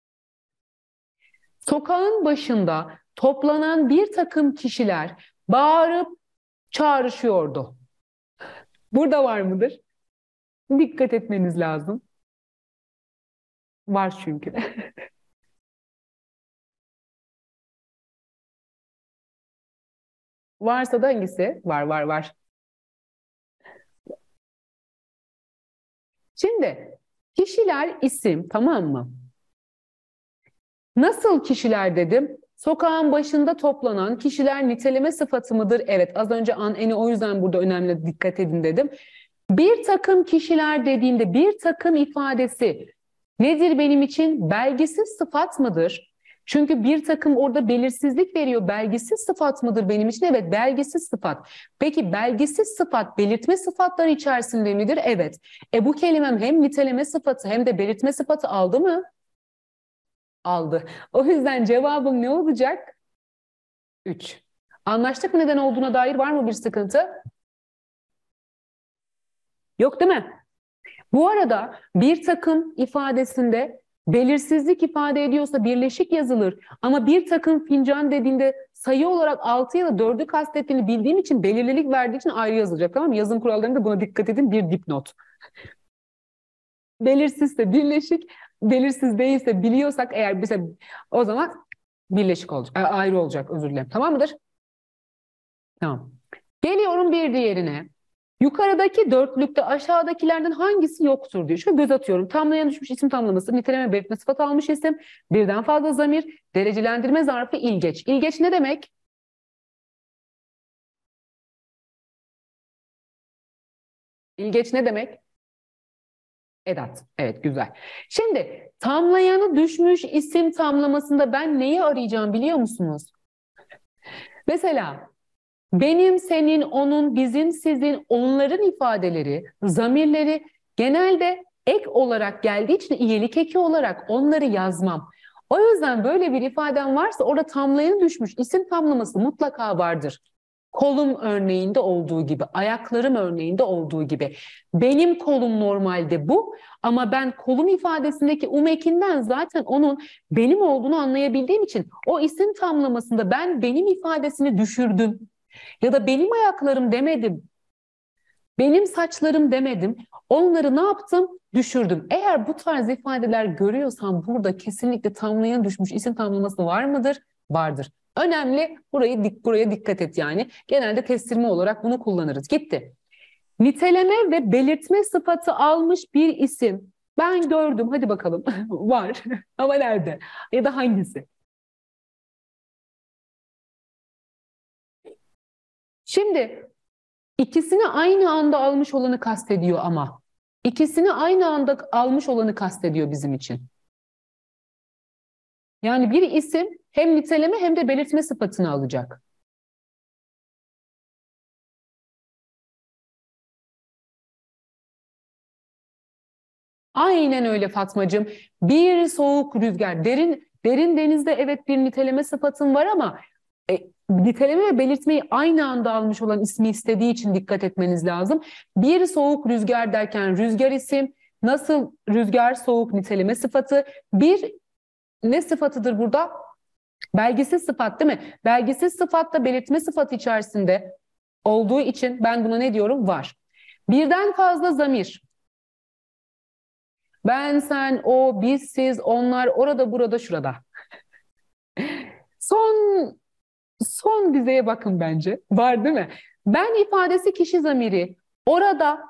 Sokağın başında toplanan bir takım kişiler bağırıp çağrışıyordu. Burada var mıdır? Dikkat etmeniz lazım. Var çünkü. Varsa da hangisi? Var, var, var. Şimdi kişiler isim, tamam mı? Nasıl kişiler dedim? Sokağın başında toplanan kişiler niteleme sıfatı mıdır? Evet, az önce an eni o yüzden burada önemli dikkat edin dedim. Bir takım kişiler dediğimde bir takım ifadesi nedir benim için? Belgisiz sıfat mıdır? Çünkü bir takım orada belirsizlik veriyor. Belgisiz sıfat mıdır benim için? Evet, belgisiz sıfat. Peki belgisiz sıfat belirtme sıfatları içerisinde midir? Evet. E bu kelimem hem niteleme sıfatı hem de belirtme sıfatı aldı mı? Aldı. O yüzden cevabım ne olacak? Üç. Anlaştık mı neden olduğuna dair var mı bir sıkıntı? Yok değil mi? Bu arada bir takım ifadesinde belirsizlik ifade ediyorsa birleşik yazılır. Ama bir takım fincan dediğinde sayı olarak altı ya da dördü kastettiğini bildiğim için, belirlilik verdiği için ayrı yazılacak. Tamam mı? Yazım kurallarında buna dikkat edin, bir dipnot. Belirsizse birleşik, belirsiz değilse biliyorsak eğer mesela o zaman birleşik olacak, ayrı olacak, özür dilerim. Tamam mıdır? Tamam. Geliyorum bir diğerine. Yukarıdaki dörtlükte aşağıdakilerden hangisi yoktur diyor. Şöyle göz atıyorum. Tamlayan düşmüş isim tamlaması, niteleme, belirtme, sıfat almış isim, birden fazla zamir, derecelendirme zarfı, ilgeç. İlgeç ne demek? İlgeç ne demek? Edat. Evet, güzel. Şimdi tamlayanı düşmüş isim tamlamasında ben neyi arayacağım biliyor musunuz? Mesela benim, senin, onun, bizim, sizin, onların ifadeleri, zamirleri genelde ek olarak geldiği için iyilik eki olarak onları yazmam. O yüzden böyle bir ifadem varsa orada tamlayanı düşmüş isim tamlaması mutlaka vardır. Kolum örneğinde olduğu gibi, ayaklarım örneğinde olduğu gibi. Benim kolum normalde bu ama ben kolum ifadesindeki um ekinden zaten onun benim olduğunu anlayabildiğim için o isim tamlamasında ben benim ifadesini düşürdüm. Ya da benim ayaklarım demedim, benim saçlarım demedim. Onları ne yaptım? Düşürdüm. Eğer bu tarz ifadeler görüyorsam burada kesinlikle tamlayan düşmüş isim tamlaması var mıdır? Vardır. Önemli. Burayı dik buraya dikkat et yani. Genelde kestirme olarak bunu kullanırız. Gitti. Niteleme ve belirtme sıfatı almış bir isim. Ben gördüm. Hadi bakalım. Var. Ama nerede? Ya da hangisi? Şimdi İkisini aynı anda almış olanı kastediyor ama. İkisini aynı anda almış olanı kastediyor bizim için. Yani bir isim hem niteleme hem de belirtme sıfatını alacak. Aynen öyle Fatmacığım. Bir soğuk rüzgar. Derin derin denizde evet bir niteleme sıfatın var ama e, niteleme ve belirtmeyi aynı anda almış olan ismi istediği için dikkat etmeniz lazım. Bir soğuk rüzgar derken rüzgar isim, nasıl rüzgar soğuk niteleme sıfatı, bir ne sıfatıdır burada? Belgisiz sıfat değil mi? Belgisiz sıfat da belirtme sıfatı içerisinde olduğu için ben buna ne diyorum? Var. Birden fazla zamir. Ben, sen, o, biz, siz, onlar, orada, burada, şurada. Son son dizeye bakın bence. Var değil mi? Ben ifadesi kişi zamiri. Orada,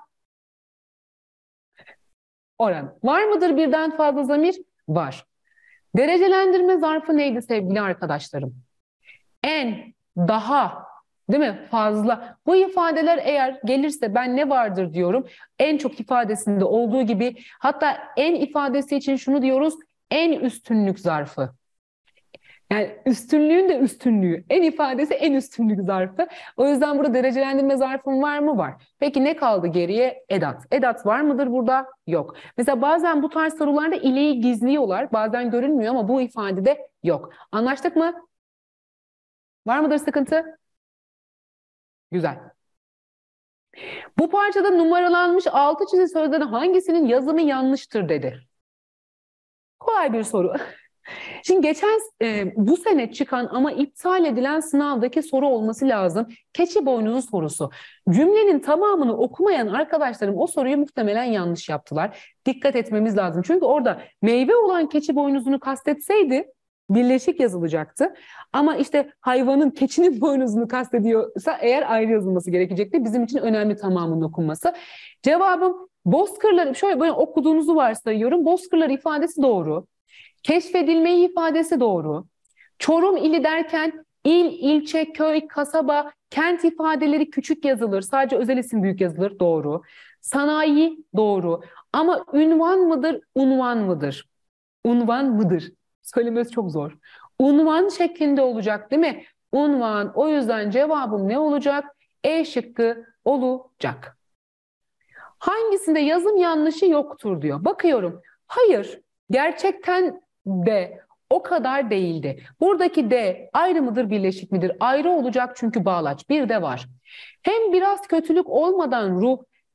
oran. Var mıdır birden fazla zamir? Var. Derecelendirme zarfı neydi sevgili arkadaşlarım? En, daha, değil mi? Fazla. Bu ifadeler eğer gelirse ben ne vardır diyorum. En çok ifadesinde olduğu gibi, hatta en ifadesi için şunu diyoruz. En üstünlük zarfı. Yani üstünlüğün de üstünlüğü. En ifadesi en üstünlük zarfı. O yüzden burada derecelendirme zarfım var mı? Var. Peki ne kaldı geriye? Edat. Edat var mıdır burada? Yok. Mesela bazen bu tarz sorularda ileyi gizliyorlar. Bazen görünmüyor ama bu ifadede yok. Anlaştık mı? Var mıdır sıkıntı? Güzel. Bu parçada numaralanmış altı çizili sözlerin hangisinin yazımı yanlıştır dedi. Kolay bir soru. Şimdi geçen e, bu sene çıkan ama iptal edilen sınavdaki soru olması lazım. Keçi boynuzu sorusu. Cümlenin tamamını okumayan arkadaşlarım o soruyu muhtemelen yanlış yaptılar. Dikkat etmemiz lazım. Çünkü orada meyve olan keçi boynuzunu kastetseydi birleşik yazılacaktı. Ama işte hayvanın, keçinin boynuzunu kastediyorsa eğer ayrı yazılması gerekecekti. Bizim için önemli tamamının okunması. Cevabım bozkırları, şöyle böyle okuduğunuzu varsayıyorum. Bozkırlar ifadesi doğru. Keşfedilmeyi ifadesi doğru. Çorum ili derken il, ilçe, köy, kasaba, kent ifadeleri küçük yazılır. Sadece özel isim büyük yazılır. Doğru. Sanayi doğru. Ama ünvan mıdır, unvan mıdır? Unvan mıdır? Söylemesi çok zor. Unvan şeklinde olacak değil mi? Unvan. O yüzden cevabım ne olacak? E şıkkı olacak. Hangisinde yazım yanlışı yoktur diyor. Bakıyorum. Hayır, gerçekten de o kadar değildi. Buradaki de ayrı mıdır, birleşik midir? Ayrı olacak çünkü bağlaç. Bir de var. Hem biraz kötülük olmadan ruh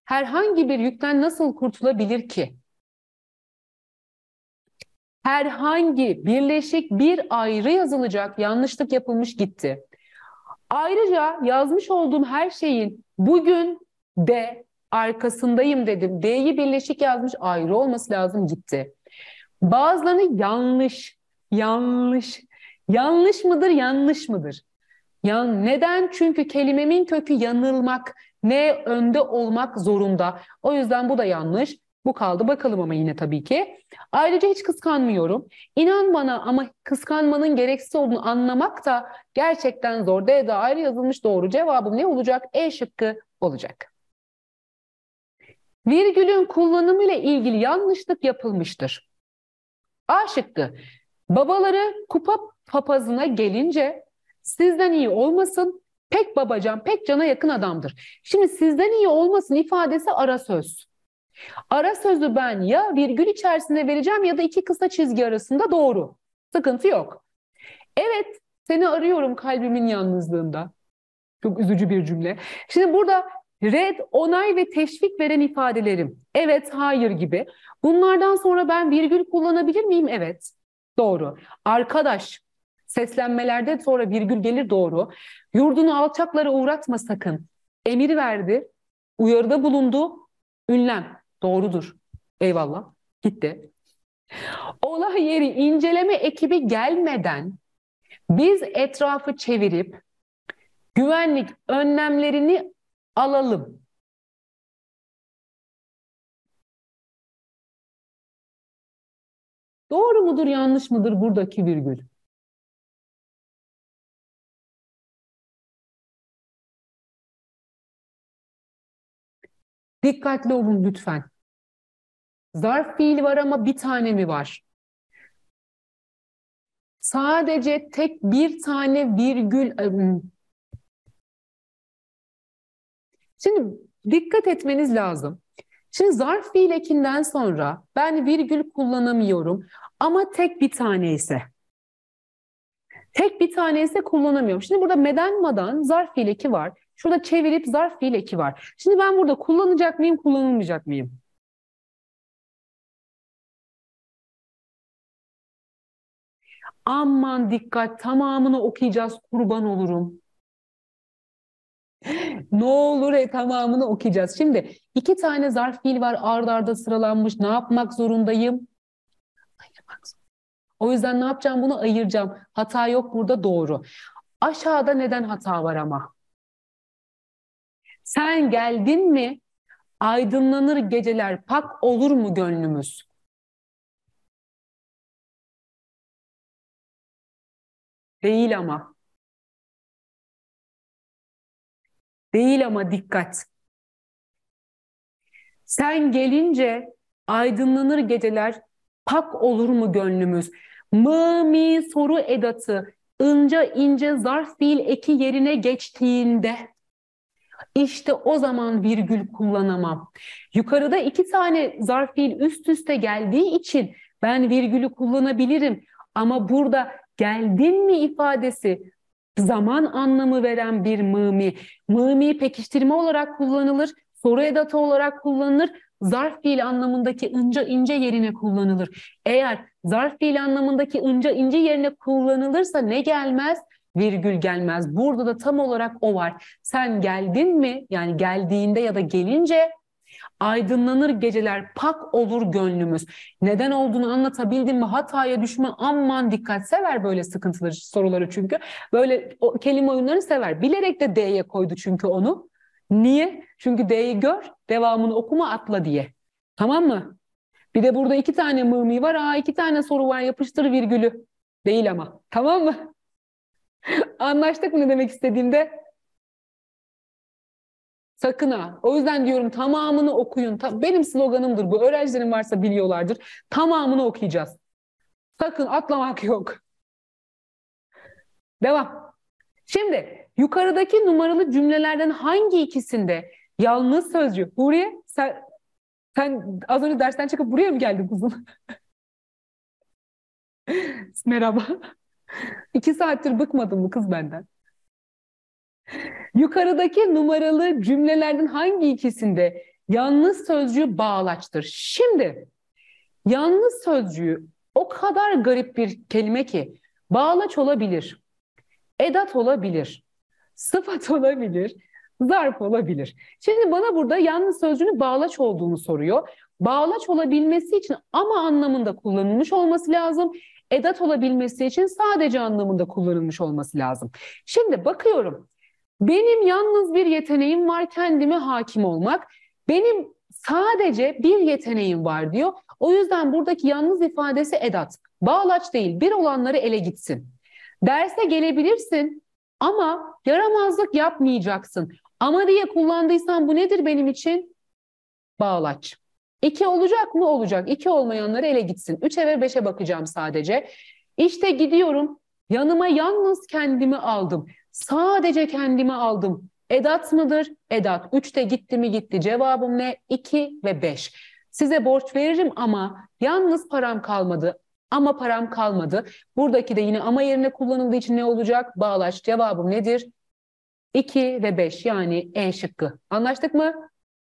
herhangi bir yükten nasıl kurtulabilir ki? Herhangi birleşik bir ayrı yazılacak yanlışlık yapılmış gitti. Ayrıca yazmış olduğum her şeyin bugün de arkasındayım dedim. D'yi birleşik yazmış, ayrı olması lazım, gitti. Bazılarını yanlış, yanlış, yanlış mıdır, yanlış mıdır? Yan, neden? Çünkü kelimemin kökü yanılmak, ne önde olmak zorunda. O yüzden bu da yanlış. Bu kaldı bakalım ama yine tabii ki. Ayrıca hiç kıskanmıyorum. İnan bana, ama kıskanmanın gereksiz olduğunu anlamak da gerçekten zor. D'de ayrı yazılmış, doğru cevabım ne olacak? E şıkkı olacak. Virgülün kullanımı ile ilgili yanlışlık yapılmıştır. A şıkkı. Babaları kupa papazına gelince sizden iyi olmasın, pek babacan, pek cana yakın adamdır. Şimdi sizden iyi olmasın ifadesi ara söz. Ara sözü ben ya virgül içerisinde vereceğim ya da iki kısa çizgi arasında, doğru. Sıkıntı yok. Evet, seni arıyorum kalbimin yalnızlığında. Çok üzücü bir cümle. Şimdi burada red, onay ve teşvik veren ifadelerim. Evet, hayır gibi. Bunlardan sonra ben virgül kullanabilir miyim? Evet. Doğru. Arkadaş, seslenmelerde sonra virgül gelir, doğru. Yurdunu alçaklara uğratma sakın. Emir verdi, uyarıda bulundu, ünlem. Doğrudur. Eyvallah. Gitti. Olay yeri inceleme ekibi gelmeden biz etrafı çevirip güvenlik önlemlerini alalım. Doğru mudur, yanlış mıdır buradaki virgül? Dikkatli olun lütfen. Zarf fiili var ama bir tane mi var? Sadece tek bir tane virgül. Şimdi dikkat etmeniz lazım. Şimdi zarf fiil ekinden sonra ben virgül kullanamıyorum ama tek bir tane ise. Tek bir tane ise kullanamıyorum. Şimdi burada meden madan zarf fiil eki var. Şurada çevirip zarf fiil eki var. Şimdi ben burada kullanacak mıyım, kullanılmayacak mıyım? Aman dikkat, tamamını okuyacağız, kurban olurum. Ne olur e, tamamını okuyacağız. Şimdi iki tane zarf fiil var, ard arda sıralanmış. Ne yapmak zorundayım? Ayırmak zorundayım. O yüzden ne yapacağım? Bunu ayıracağım. Hata yok burada, doğru. Aşağıda neden hata var ama? Sen geldin mi? Aydınlanır geceler, pak olur mu gönlümüz? Değil ama. Değil ama, dikkat. Sen gelince aydınlanır geceler, pak olur mu gönlümüz? Mı, mi soru edatı, ince ince zarf fiil eki yerine geçtiğinde işte o zaman virgül kullanamam. Yukarıda iki tane zarf fiil üst üste geldiği için ben virgülü kullanabilirim. Ama burada geldin mi ifadesi zaman anlamı veren bir mımi. Mımi pekiştirme olarak kullanılır, soru edatı olarak kullanılır, zarf fiil anlamındaki ince ince yerine kullanılır. Eğer zarf fiil anlamındaki ince ince yerine kullanılırsa ne gelmez? Virgül gelmez. Burada da tam olarak o var. Sen geldin mi? Yani geldiğinde ya da gelince aydınlanır geceler, pak olur gönlümüz. Neden olduğunu anlatabildim mi? Hataya düşme, aman dikkat. Sever böyle sıkıntılı soruları çünkü. Böyle o, kelime oyunlarını sever. Bilerek de D'ye koydu çünkü onu. Niye? Çünkü D'yi gör, devamını okuma, atla diye. Tamam mı? Bir de burada iki tane mımi var. Aa, iki tane soru var, yapıştır virgülü. Değil ama. Tamam mı? Anlaştık mı ne demek istediğimde? Sakın ha. O yüzden diyorum tamamını okuyun. Ta- Benim sloganımdır bu. Öğrencilerim varsa biliyorlardır. Tamamını okuyacağız. Sakın atlamak yok. Devam. Şimdi yukarıdaki numaralı cümlelerden hangi ikisinde yalnız sözcü? Huriye, sen, sen az önce dersten çıkıp buraya mı geldin kuzum? Merhaba. İki saattir bıkmadın mı kız benden? Yukarıdaki numaralı cümlelerden hangi ikisinde Yalnız sözcüğü bağlaçtır. Şimdi yalnız sözcüğü o kadar garip bir kelime ki bağlaç olabilir, edat olabilir, sıfat olabilir, zarf olabilir. Şimdi bana burada yalnız sözcüğünün bağlaç olduğunu soruyor. Bağlaç olabilmesi için ama anlamında kullanılmış olması lazım. Edat olabilmesi için sadece anlamında kullanılmış olması lazım. Şimdi bakıyorum. Benim yalnız bir yeteneğim var, kendime hakim olmak. Benim sadece bir yeteneğim var diyor. O yüzden buradaki yalnız ifadesi edat. Bağlaç değil, bir olanları ele gitsin. Derse gelebilirsin ama yaramazlık yapmayacaksın. Ama diye kullandıysan bu nedir benim için? Bağlaç. İki olacak mı? Olacak. İki olmayanları ele gitsin. Üçe ve beşe bakacağım sadece. İşte gidiyorum. Yanıma yalnız kendimi aldım. Sadece kendimi aldım. Edat mıdır? Edat. Üçte gitti mi gitti. Cevabım ne? İki ve beş. Size borç veririm ama yalnız param kalmadı. Ama param kalmadı. Buradaki de yine ama yerine kullanıldığı için ne olacak? Bağlaç. Cevabım nedir? İki ve beş, yani E şıkkı. Anlaştık mı?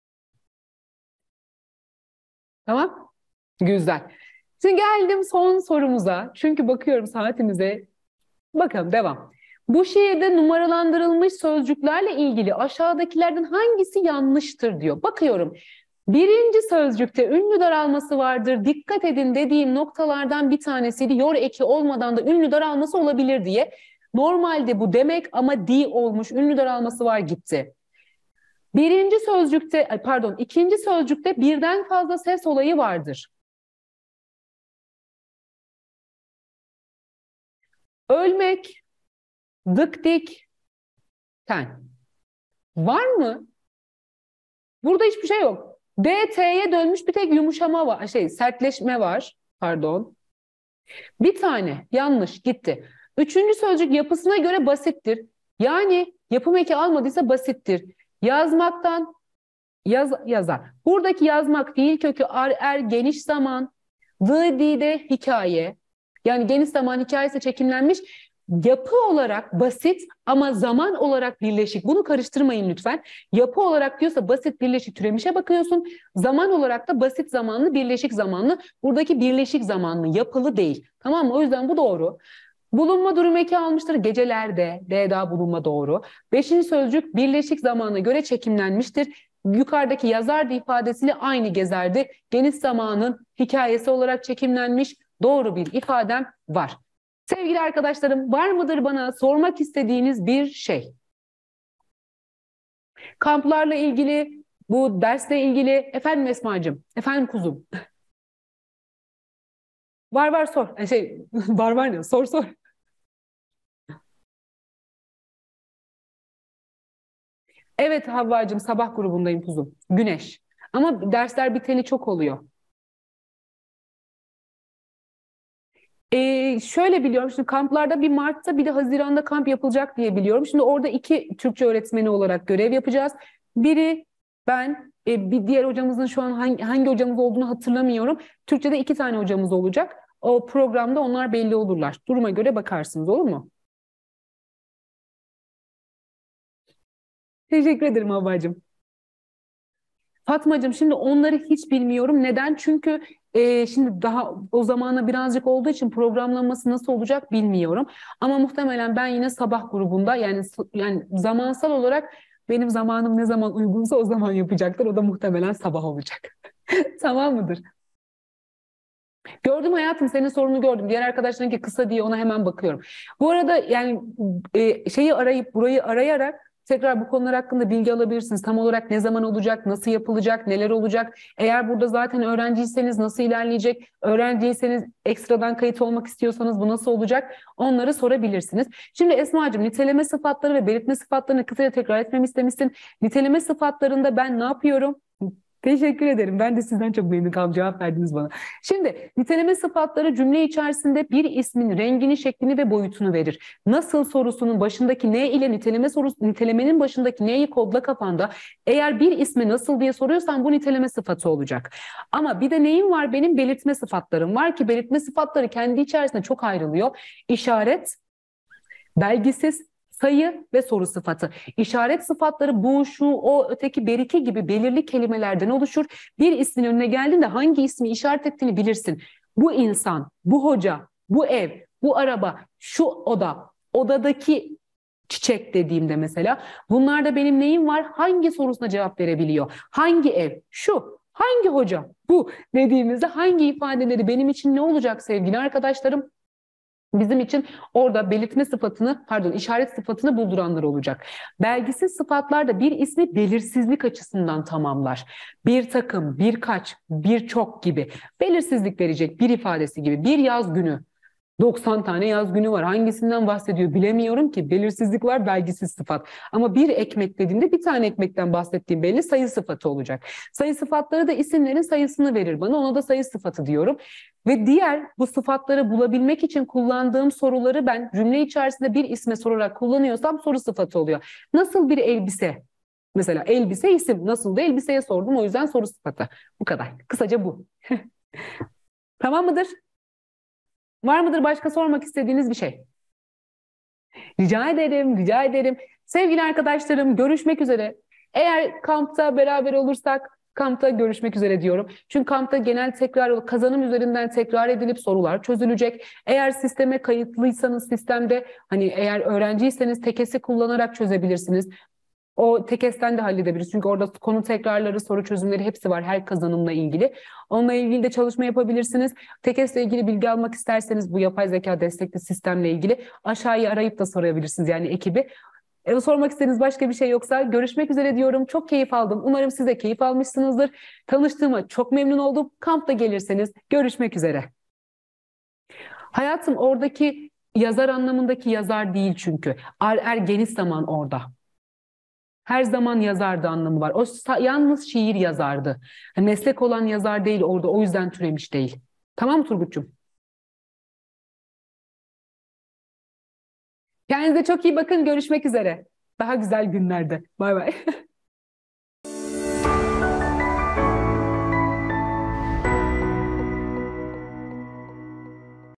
Tamam. Güzel. Şimdi geldim son sorumuza. Çünkü bakıyorum saatimize. Bakalım, devam. Bu şiirde numaralandırılmış sözcüklerle ilgili aşağıdakilerden hangisi yanlıştır diyor. Bakıyorum. Birinci sözcükte ünlü daralması vardır. Dikkat edin dediğim noktalardan bir tanesiydi. Yor eki olmadan da ünlü daralması olabilir diye. Normalde bu demek ama di olmuş. Ünlü daralması var, gitti. Birinci sözcükte, pardon, ikinci sözcükte birden fazla ses olayı vardır. Ölmek, dık dik, ten. Var mı? Burada hiçbir şey yok. D, T'ye dönmüş bir tek yumuşama var. Şey, sertleşme var. Pardon. Bir tane yanlış, gitti. Üçüncü sözcük yapısına göre basittir. Yani yapım eki almadıysa basittir. Yazmaktan yaz, yazar. Buradaki yazmak fiil kökü ar, er, geniş zaman. Dı, di de hikaye. Yani geniş zaman hikayesi çekimlenmiş. Yapı olarak basit ama zaman olarak birleşik. Bunu karıştırmayın lütfen. Yapı olarak diyorsa basit birleşik türemişe bakıyorsun. Zaman olarak da basit zamanlı birleşik zamanlı. Buradaki birleşik zamanlı, yapılı değil. Tamam mı? O yüzden bu doğru. Bulunma durum eki almıştır. Gecelerde, D daha bulunma doğru. Beşinci sözcük birleşik zamana göre çekimlenmiştir. Yukarıdaki yazardı ifadesiyle aynı gezerdi. Geniş zamanın hikayesi olarak çekimlenmiş, doğru bir ifadem var. Sevgili arkadaşlarım, var mıdır bana sormak istediğiniz bir şey? Kamplarla ilgili, bu dersle ilgili, efendim Esma'cığım, efendim kuzum. Var var sor. Yani şey, var var ne? Sor sor. Evet Havvacığım, sabah grubundayım kuzum. Güneş. Ama dersler biteli çok oluyor. Ee, şöyle biliyorum, şimdi kamplarda bir Mart'ta bir de Haziran'da kamp yapılacak diye biliyorum. Şimdi orada iki Türkçe öğretmeni olarak görev yapacağız. Biri ben, e, bir diğer hocamızın şu an hangi, hangi hocamız olduğunu hatırlamıyorum. Türkçe'de iki tane hocamız olacak. O programda onlar belli olurlar. Duruma göre bakarsınız, olur mu? Teşekkür ederim Havvacığım. Fatmacığım, şimdi onları hiç bilmiyorum. Neden? Çünkü e, şimdi daha o zamana birazcık olduğu için programlanması nasıl olacak bilmiyorum. Ama muhtemelen ben yine sabah grubunda, yani yani zamansal olarak benim zamanım ne zaman uygunsa o zaman yapacaklar. O da muhtemelen sabah olacak. Tamam mıdır? Gördüm hayatım, senin sorunu gördüm. Diğer arkadaşlarınki kısa diye ona hemen bakıyorum. Bu arada yani e, şeyi arayıp burayı arayarak tekrar bu konular hakkında bilgi alabilirsiniz. Tam olarak ne zaman olacak, nasıl yapılacak, neler olacak? Eğer burada zaten öğrenciyseniz nasıl ilerleyecek? Öğrenciyseniz ekstradan kayıt olmak istiyorsanız bu nasıl olacak? Onları sorabilirsiniz. Şimdi Esma'cığım, niteleme sıfatları ve belirtme sıfatlarını kısaca tekrar etmemi istemişsin. Niteleme sıfatlarında ben ne yapıyorum? Teşekkür ederim. Ben de sizden çok memnun kaldım. Cevap verdiniz bana. Şimdi niteleme sıfatları cümle içerisinde bir ismin rengini, şeklini ve boyutunu verir. Nasıl sorusunun başındaki ne ile niteleme sorusu, nitelemenin başındaki neyi kodla kafanda. Eğer bir ismi nasıl diye soruyorsan bu niteleme sıfatı olacak. Ama bir de neyim var? Benim belirtme sıfatlarım var ki belirtme sıfatları kendi içerisinde çok ayrılıyor. İşaret, belgisiz, Sayı ve soru sıfatı. İşaret sıfatları bu, şu, o, öteki, beriki gibi belirli kelimelerden oluşur. Bir ismin önüne geldiğinde hangi ismi işaret ettiğini bilirsin. Bu insan, bu hoca, bu ev, bu araba, şu oda, odadaki çiçek dediğimde mesela bunlarda benim neyim var? Hangi sorusuna cevap verebiliyor? Hangi ev? Şu. Hangi hoca? Bu dediğimizde hangi ifadeleri benim için ne olacak sevgili arkadaşlarım? Bizim için orada belirtme sıfatını, pardon işaret sıfatını bulduranlar olacak. Belgisiz sıfatlar da bir ismi belirsizlik açısından tamamlar. Bir takım, birkaç, birçok gibi belirsizlik verecek bir ifadesi gibi. Bir yaz günü. doksan tane yaz günü var. Hangisinden bahsediyor bilemiyorum ki. Belirsizlik var, belgisiz sıfat. Ama bir ekmek dediğimde bir tane ekmekten bahsettiğim belli, sayı sıfatı olacak. Sayı sıfatları da isimlerin sayısını verir bana. Ona da sayı sıfatı diyorum. Ve diğer bu sıfatları bulabilmek için kullandığım soruları ben cümle içerisinde bir isme sorarak kullanıyorsam soru sıfatı oluyor. Nasıl bir elbise? Mesela elbise isim. Nasıl da elbiseye sordum. O yüzden soru sıfatı. Bu kadar. Kısaca bu. Tamam mıdır? Var mıdır başka sormak istediğiniz bir şey? Rica ederim, rica ederim. Sevgili arkadaşlarım, görüşmek üzere. Eğer kampta beraber olursak, kampta görüşmek üzere diyorum. Çünkü kampta genel tekrar, kazanım üzerinden tekrar edilip sorular çözülecek. Eğer sisteme kayıtlıysanız sistemde, hani eğer öğrenciyseniz tekesi kullanarak çözebilirsiniz. O tekesten de halledebiliriz. Çünkü orada konu tekrarları, soru çözümleri hepsi var her kazanımla ilgili. Onunla ilgili de çalışma yapabilirsiniz. Tekesle ilgili bilgi almak isterseniz bu yapay zeka destekli sistemle ilgili aşağıya arayıp da sorabilirsiniz yani ekibi. E, sormak istediğiniz başka bir şey yoksa görüşmek üzere diyorum. Çok keyif aldım. Umarım siz de keyif almışsınızdır. Tanıştığıma çok memnun oldum. Kampta gelirseniz görüşmek üzere. Hayatım oradaki yazar anlamındaki yazar değil çünkü. Er, er geniş zaman orada. Her zaman yazardı anlamı var. O sa- yalnız şiir yazardı. Yani meslek olan yazar değil orada. O yüzden türemiş değil. Tamam mı Turgut'cum? Kendinize çok iyi bakın. Görüşmek üzere. Daha güzel günlerde. Bay bay.